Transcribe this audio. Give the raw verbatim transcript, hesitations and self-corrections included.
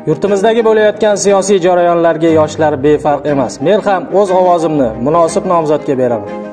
Yurtimizdagi bo'layotgan siyosiy jarayonlarga yoshlar befarq emas. Men ham o'z ovozimni munosib nomzodga beraman.